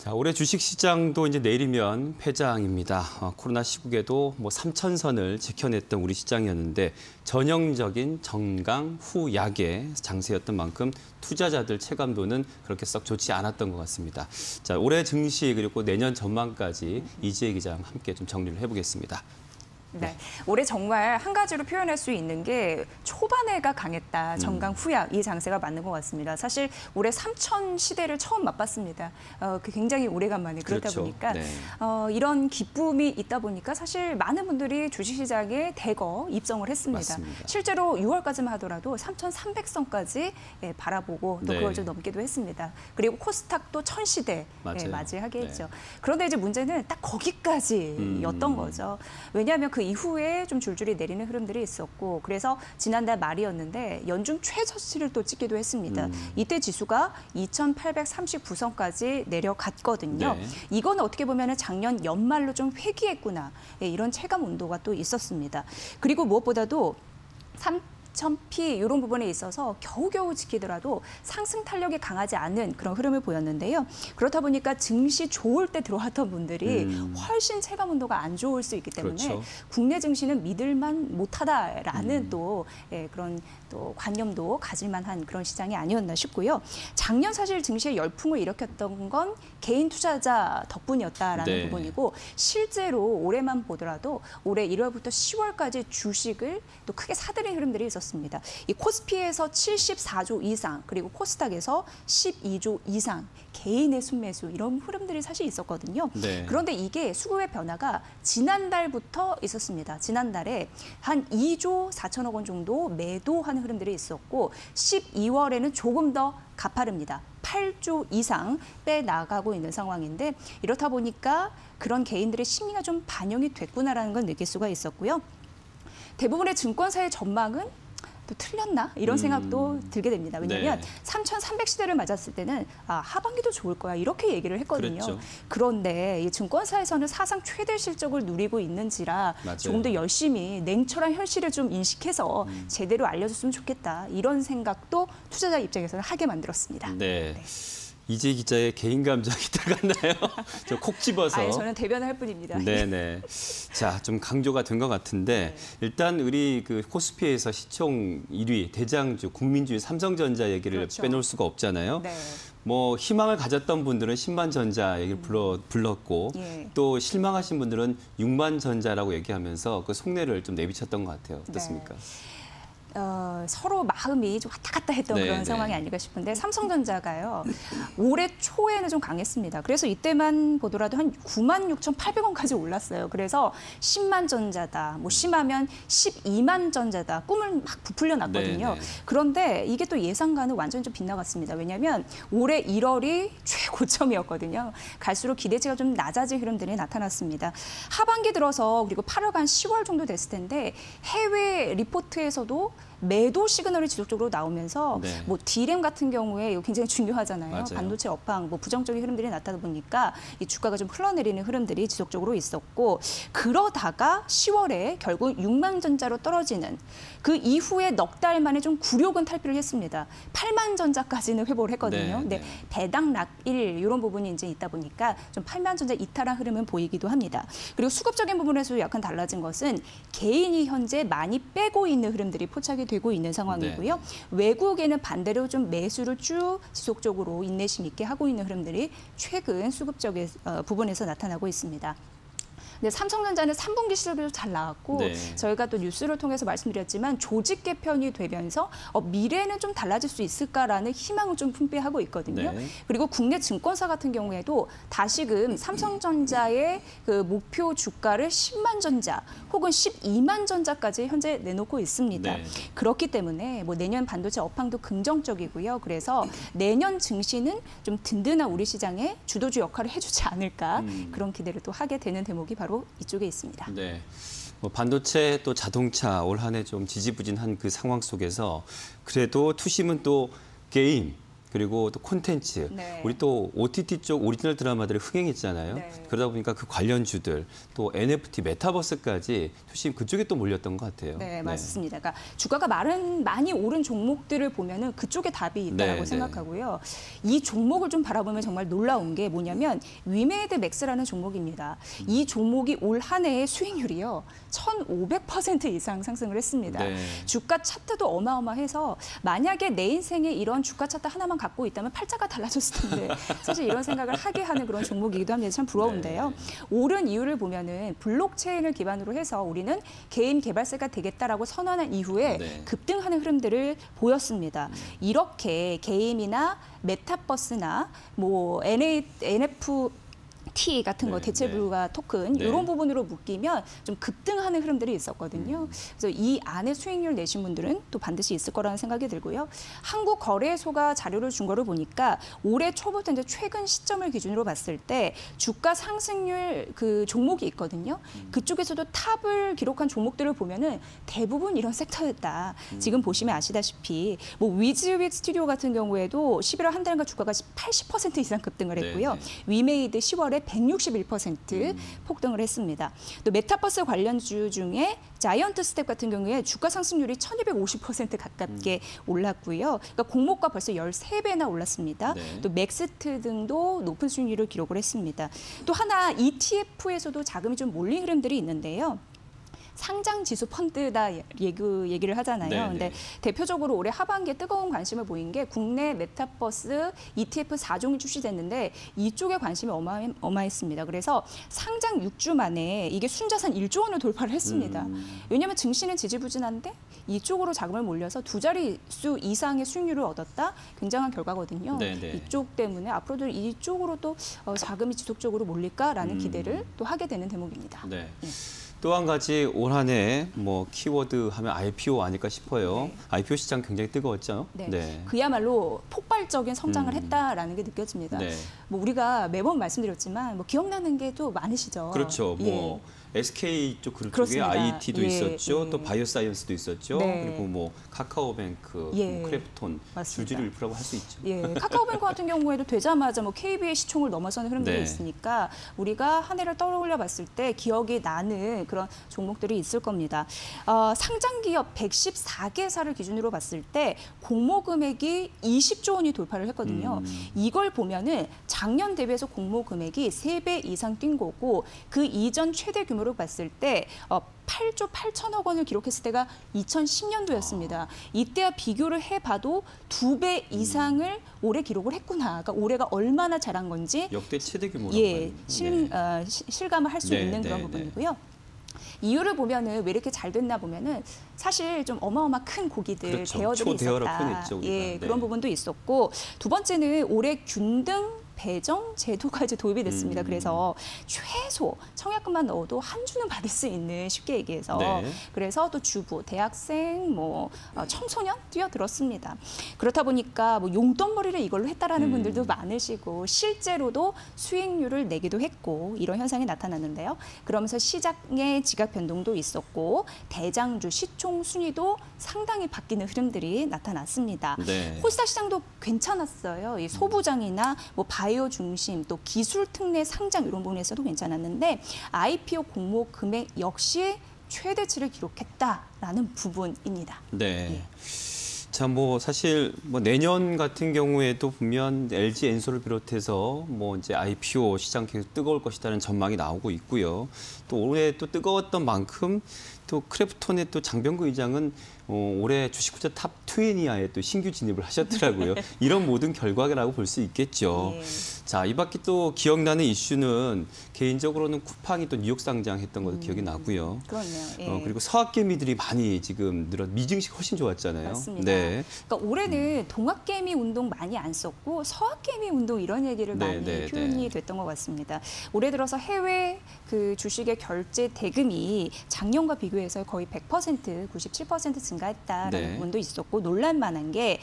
자, 올해 주식시장도 이제 내일이면 폐장입니다. 코로나 시국에도 3천선을 지켜냈던 우리 시장이었는데 전형적인 정강 후약의 장세였던 만큼 투자자들 체감도는 그렇게 썩 좋지 않았던 것 같습니다. 자, 올해 증시 그리고 내년 전망까지 이지혜 기자와 함께 좀 정리를 해보겠습니다. 네, 올해 정말 한 가지로 표현할 수 있는 게 초반에가 강했다. 정강 후약 이 장세가 맞는 것 같습니다. 사실 올해 3천 시대를 처음 맛봤습니다. 굉장히 오래간만에 그렇다 그렇죠. 보니까 네. 이런 기쁨이 있다 보니까 사실 많은 분들이 주식시장에 대거 입성을 했습니다. 맞습니다. 실제로 6월까지만 하더라도 3,300선까지 바라보고 또 네. 그걸 좀 넘기도 했습니다. 그리고 코스닥도 1000시대 맞이하게 했죠. 네. 그런데 이제 문제는 딱 거기까지였던 거죠. 왜냐하면 그 이후에 좀 줄줄이 내리는 흐름들이 있었고 그래서 지난달 말이었는데 연중 최저치를 또 찍기도 했습니다. 이때 지수가 2,839선까지 내려갔거든요. 네. 이건 어떻게 보면 작년 연말로 좀 회귀했구나. 이런 체감 온도가 또 있었습니다. 그리고 무엇보다도 3,000P 이런 부분에 있어서 겨우겨우 지키더라도 상승 탄력이 강하지 않은 그런 흐름을 보였는데요. 그렇다 보니까 증시 좋을 때 들어왔던 분들이 훨씬 체감 온도가 안 좋을 수 있기 때문에 그렇죠. 국내 증시는 믿을만 못하다라는 또 그런 또 관념도 가질만한 그런 시장이 아니었나 싶고요. 작년 사실 증시의 열풍을 일으켰던 건 개인 투자자 덕분이었다라는 네. 부분이고 실제로 올해만 보더라도 올해 1월부터 10월까지 주식을 또 크게 사들인 흐름들이 있었습니다. 이 코스피에서 74조 이상 그리고 코스닥에서 12조 이상 개인의 순매수 이런 흐름들이 사실 있었거든요. 네. 그런데 이게 수급의 변화가 지난달부터 있었습니다. 지난달에 한 2조 4천억 원 정도 매도하는 흐름들이 있었고 12월에는 조금 더 가파릅니다. 8조 이상 빼나가고 있는 상황인데 이렇다 보니까 그런 개인들의 심리가 좀 반영이 됐구나라는 걸 느낄 수가 있었고요. 대부분의 증권사의 전망은 또 틀렸나? 이런 생각도 들게 됩니다. 왜냐하면 네. 3,300시대를 맞았을 때는 하반기도 좋을 거야 이렇게 얘기를 했거든요. 그랬죠. 그런데 이 증권사에서는 사상 최대 실적을 누리고 있는지라 맞아요. 조금 더 열심히 냉철한 현실을 좀 인식해서 제대로 알려줬으면 좋겠다. 이런 생각도 투자자 입장에서는 하게 만들었습니다. 네. 이지혜 기자의 개인 감정이 들어갔나요? 저 콕 집어서. 아니, 저는 대변을 할 뿐입니다. 네네. 자, 좀 강조가 된 것 같은데 일단 우리 그 코스피에서 시총 1위 대장주 국민주의 삼성전자 얘기를 그렇죠. 빼놓을 수가 없잖아요. 네. 희망을 가졌던 분들은 10만전자 얘기를 불렀고 예. 또 실망하신 분들은 6만전자라고 얘기하면서 그 속내를 좀 내비쳤던 것 같아요. 어떻습니까? 서로 마음이 좀 왔다 갔다 했던 그런 상황이 아닐까 싶은데 삼성전자가요. 올해 초에는 좀 강했습니다. 그래서 이때만 보더라도 한 96,800원까지 올랐어요. 그래서 10만 전자다, 심하면 12만 전자다 꿈을 막 부풀려 놨거든요. 그런데 이게 또 예상과는 완전히 좀 빗나갔습니다. 왜냐하면 올해 1월이 최고점이었거든요. 갈수록 기대치가 좀 낮아진 흐름들이 나타났습니다. 하반기 들어서 그리고 8월간 10월 정도 됐을 텐데 해외 리포트에서도 매도 시그널이 지속적으로 나오면서 D램 같은 경우에 이거 굉장히 중요하잖아요. 맞아요. 반도체 업황, 부정적인 흐름들이 나타나다 보니까 이 주가가 좀 흘러내리는 흐름들이 지속적으로 있었고 그러다가 10월에 결국 6만 전자로 떨어지는 그 이후에 넉 달 만에 좀 굴욕은 탈피를 했습니다. 8만 전자까지는 회복을 했거든요. 근데 배당 낙일 이런 부분이 이제 있다 보니까 좀 8만 전자 이탈한 흐름은 보이기도 합니다. 그리고 수급적인 부분에서 약간 달라진 것은 개인이 현재 많이 빼고 있는 흐름들이 포착이 되고 있는 상황이고요. 외국에는 반대로 좀 매수를 쭉 지속적으로 인내심 있게 하고 있는 흐름들이 최근 수급적인 부분에서 나타나고 있습니다. 근데 삼성전자는 3분기 실적도 잘 나왔고 저희가 또 뉴스를 통해서 말씀드렸지만 조직 개편이 되면서 미래는 좀 달라질 수 있을까라는 희망을 좀 품배하고 있거든요. 그리고 국내 증권사 같은 경우에도 다시금 삼성전자의 그 목표 주가를 10만 전자 혹은 12만 전자까지 현재 내놓고 있습니다. 그렇기 때문에 내년 반도체 업황도 긍정적이고요. 그래서 내년 증시는 좀 든든한 우리 시장의 주도주 역할을 해주지 않을까 그런 기대를 또 하게 되는 대목이 바로 이쪽에 있습니다. 네. 반도체 또 자동차 올 한 해 좀 지지부진한 그 상황 속에서 그래도 투심은 또 게임, 그리고 또 콘텐츠, 네. 우리 또 OTT 쪽 오리지널 드라마들이 흥행했잖아요. 네. 그러다 보니까 그 관련주들, 또 NFT, 메타버스까지 투심 그쪽에 또 몰렸던 것 같아요. 네, 맞습니다. 그러니까 주가가 많이 오른 종목들을 보면은 그쪽에 답이 있다고 네, 생각하고요. 이 종목을 좀 바라보면 정말 놀라운 게 뭐냐면 위메이드 맥스라는 종목입니다. 이 종목이 올 한 해의 수익률이요. 1,500% 이상 상승을 했습니다. 네. 주가 차트도 어마어마해서 만약에 내 인생에 이런 주가 차트 하나만 갖고 있다면 팔자가 달라졌을 텐데 사실 이런 생각을 하게 하는 그런 종목이기도 합니다. 참 부러운데요. 오른 이유를 보면은 블록체인을 기반으로 해서 우리는 개인 개발사가 되겠다라고 선언한 이후에 네. 급등하는 흐름들을 보였습니다. 이렇게 게임이나 메타버스나 뭐 NFT 같은 거 네, 대체 불가 토큰 네. 이런 부분으로 묶이면 좀 급등하는 흐름들이 있었거든요. 그래서 이 안에 수익률 내신 분들은 또 반드시 있을 거라는 생각이 들고요. 한국거래소가 자료를 준 거를 보니까 올해 초부터 이제 최근 시점을 기준으로 봤을 때 주가 상승률 그 종목이 있거든요. 그쪽에서도 탑을 기록한 종목들을 보면은 대부분 이런 섹터였다. 지금 보시면 아시다시피 뭐 위즈윅 스튜디오 같은 경우에도 11월 한 달간 주가가 80% 이상 급등을 했고요. 네, 네. 위메이드 10월에 161% 폭등을 했습니다. 또 메타버스 관련주 중에 자이언트 스텝 같은 경우에 주가 상승률이 1250% 가깝게 올랐고요. 그러니까 공모가 벌써 13배나 올랐습니다. 네. 또 맥스트 등도 높은 수익률을 기록을 했습니다. 또 하나 ETF에서도 자금이 좀 몰린 흐름들이 있는데요. 상장 지수 펀드다 얘기를 하잖아요. 네, 근데 네. 대표적으로 올해 하반기에 뜨거운 관심을 보인 게 국내 메타버스 ETF 4종이 출시됐는데 이쪽에 관심이 어마했습니다. 그래서 상장 6주 만에 이게 순자산 1조 원을 돌파를 했습니다. 왜냐하면 증시는 지지부진한데 이쪽으로 자금을 몰려서 두 자릿수 이상의 수익률을 얻었다. 굉장한 결과거든요. 네, 네. 이쪽 때문에 앞으로도 이쪽으로 또 자금이 지속적으로 몰릴까라는 기대를 또 하게 되는 대목입니다. 네. 또 한 가지 올 한 해 뭐 키워드 하면 IPO 아닐까 싶어요. 네. IPO 시장 굉장히 뜨거웠죠. 네. 그야말로 폭발적인 성장을 했다라는 게 느껴집니다. 네. 뭐 우리가 매번 말씀드렸지만 뭐 기억나는 게 또 많으시죠. 그렇죠. 예. 뭐 SK 쪽 그룹 쪽에 그렇습니다. IT도 예, 있었죠. 예. 또 바이오사이언스도 있었죠. 네. 그리고 뭐 카카오뱅크, 예. 뭐 크래프톤, 맞습니다. 줄지를 읊으라고 할 수 있죠. 예, 카카오뱅크 같은 경우에도 되자마자 뭐 KB의 시총을 넘어서는 흐름들이 네. 있으니까 우리가 한 해를 떠올려 봤을 때 기억이 나는 그런 종목들이 있을 겁니다. 상장 기업 114개사를 기준으로 봤을 때 공모 금액이 20조 원이 돌파를 했거든요. 이걸 보면은 작년 대비해서 공모 금액이 3배 이상 뛴 거고 그 이전 최대 규모로 봤을 때 8조 8천억 원을 기록했을 때가 2010년도였습니다. 이때와 비교를 해봐도 2배 이상을 올해 기록을 했구나. 그러니까 올해가 얼마나 잘한 건지 역대 최대 규모라고 예, 합니다. 실감을 할 수 네, 있는 네, 그런 네. 부분이고요. 이유를 보면은 왜 이렇게 잘 됐나 보면은 사실 좀 어마어마 큰 고기들 그렇죠. 대여들이 초대여로 있었다. 표현했죠, 우리가. 예, 네. 그런 부분도 있었고 두 번째는 올해 균등 배정 제도가 이제 도입이 됐습니다. 그래서 최소 청약금만 넣어도 한 주는 받을 수 있는 쉽게 얘기해서 네. 그래서 또 주부, 대학생, 뭐 청소년 뛰어들었습니다. 그렇다 보니까 뭐 용돈벌이를 이걸로 했다라는 분들도 많으시고 실제로도 수익률을 내기도 했고 이런 현상이 나타났는데요. 그러면서 시장의 지각 변동도 있었고 대장주 시총 순위도 상당히 바뀌는 흐름들이 나타났습니다. 네. 코스닥 시장도 괜찮았어요. 이 소부장이나 뭐 바이오 중심 또 기술 특례 상장 이런 부분에서도 괜찮았는데 IPO 공모 금액 역시 최대치를 기록했다라는 부분입니다. 네. 자, 뭐 사실 뭐 내년 같은 경우에도 보면 LG 엔솔을 비롯해서 뭐 이제 IPO 시장 계속 뜨거울 것이라는 전망이 나오고 있고요. 또 올해 또 뜨거웠던 만큼 또 크래프톤의 또 장병구 의장은 올해 주식부자 탑 20이하에 또 신규 진입을 하셨더라고요. 이런 모든 결과라고 볼 수 있겠죠. 예. 자, 이 밖에 또 기억나는 이슈는 개인적으로는 쿠팡이 또 뉴욕 상장했던 것도 기억이 나고요. 그렇네요. 예. 그리고 서학개미들이 많이 지금 미증시 훨씬 좋았잖아요. 맞습니다. 네. 그러니까 올해는 동학개미 운동 많이 안 썼고 서학개미 운동 이런 얘기를 네, 많이 네, 표현이 네. 됐던 것 같습니다. 올해 들어서 해외 그 주식의 결제 대금이 작년과 비교해서 거의 100%, 97% 증가했다라는 네. 부분도 있었고 논란만한 게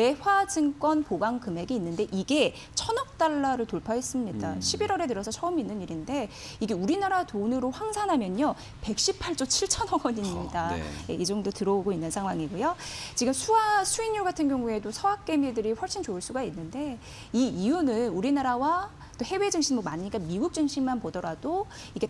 외화증권 보강 금액이 있는데 이게 1,000억 달러를 돌파했습니다. 11월에 들어서 처음 있는 일인데 이게 우리나라 돈으로 환산하면요 118조 7천억 원입니다. 네. 예, 이 정도 들어오고 있는 상황이고요. 지금 수익률 같은 경우에도 서학개미들이 훨씬 좋을 수가 있는데 이 이유는 우리나라와 또 해외 증시 뭐 많으니까 미국 증시만 보더라도 이게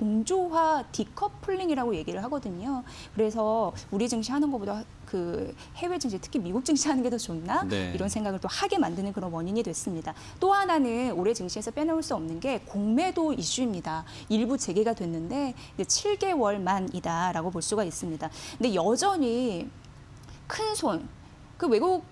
탈동조화 디커플링이라고 얘기를 하거든요. 그래서 우리 증시 하는 것보다 그 해외 증시 특히 미국 증시 하는 게 더 좋나 네. 이런 생각을 또 하게 만드는 그런 원인이 됐습니다. 또 하나는 올해 증시에서 빼놓을 수 없는 게 공매도 이슈입니다. 일부 재개가 됐는데 이제 7개월 만이다라고 볼 수가 있습니다. 근데 여전히 큰 손, 그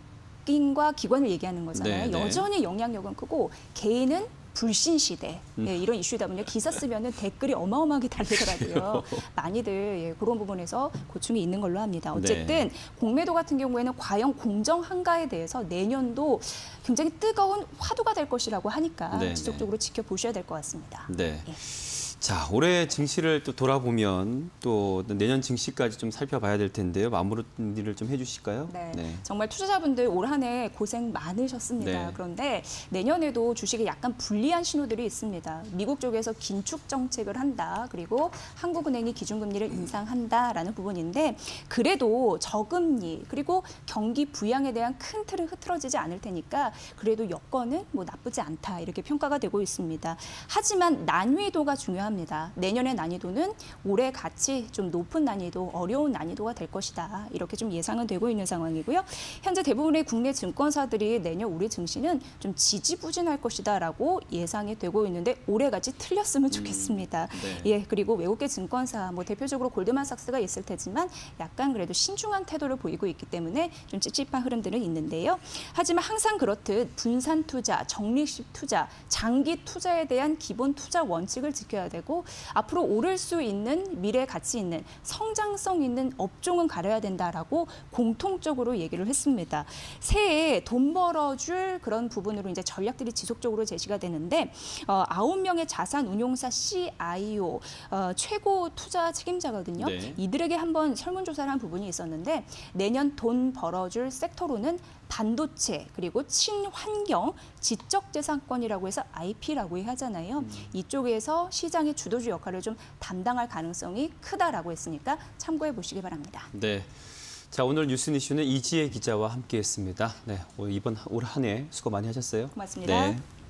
외국인과 기관을 얘기하는 거잖아요. 네, 네. 여전히 영향력은 크고 개인은 불신 시대 예, 이런 이슈다 보니 기사 쓰면은 댓글이 어마어마하게 달리더라고요. 많이들 예, 그런 부분에서 고충이 있는 걸로 합니다. 어쨌든 공매도 같은 경우에는 과연 공정한가에 대해서 내년도 굉장히 뜨거운 화두가 될 것이라고 하니까 네, 지속적으로 지켜보셔야 될 것 같습니다. 네. 예. 자, 올해 증시를 또 돌아보면 또 내년 증시까지 좀 살펴봐야 될 텐데요. 마무리를 좀 해주실까요? 네. 정말 투자자분들 올 한 해 고생 많으셨습니다. 네. 그런데 내년에도 주식에 약간 불리한 신호들이 있습니다. 미국 쪽에서 긴축 정책을 한다. 그리고 한국은행이 기준금리를 인상한다라는 부분인데 그래도 저금리 그리고 경기 부양에 대한 큰 틀은 흐트러지지 않을 테니까 그래도 여건은 뭐 나쁘지 않다. 이렇게 평가가 되고 있습니다. 하지만 난이도가 중요합니다. 내년의 난이도는 올해 같이 좀 높은 난이도, 어려운 난이도가 될 것이다. 이렇게 좀 예상은 되고 있는 상황이고요. 현재 대부분의 국내 증권사들이 내년 우리 증시는 좀 지지부진할 것이다라고 예상이 되고 있는데 올해같이 틀렸으면 좋겠습니다. 네. 예, 그리고 외국계 증권사, 뭐 대표적으로 골드만삭스가 있을 테지만 약간 그래도 신중한 태도를 보이고 있기 때문에 좀 찝찝한 흐름들은 있는데요. 하지만 항상 그렇듯 분산 투자, 적립식 투자, 장기 투자에 대한 기본 투자 원칙을 지켜야 되고 앞으로 오를 수 있는 미래 가치 있는 성장성 있는 업종은 가려야 된다라고 공통적으로 얘기를 했습니다. 새해 돈 벌어줄 그런 부분으로 이제 전략들이 지속적으로 제시가 되는데 9명의 자산 운용사 CIO 최고 투자 책임자거든요. 네. 이들에게 한번 설문조사를 한 부분이 있었는데 내년 돈 벌어줄 섹터로는 반도체 그리고 친환경 지적재산권이라고 해서 IP라고 하잖아요. 이쪽에서 시장의 주도주 역할을 좀 담당할 가능성이 크다라고 했으니까 참고해 보시기 바랍니다. 네. 자, 오늘 뉴스 이슈는 이지혜 기자와 함께했습니다. 네, 올 한 해 수고 많이 하셨어요. 고맙습니다. 네.